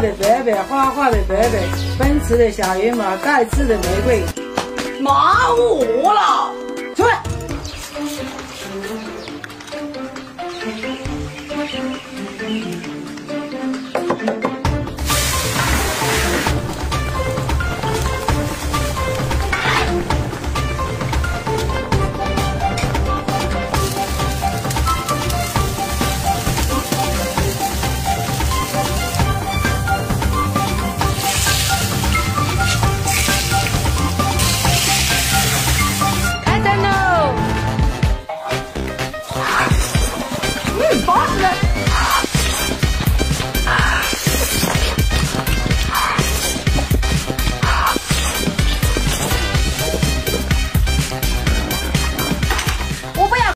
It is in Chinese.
的贝贝，花花的贝贝，奔驰的小野马，带刺的玫瑰。 麻木了， 出来。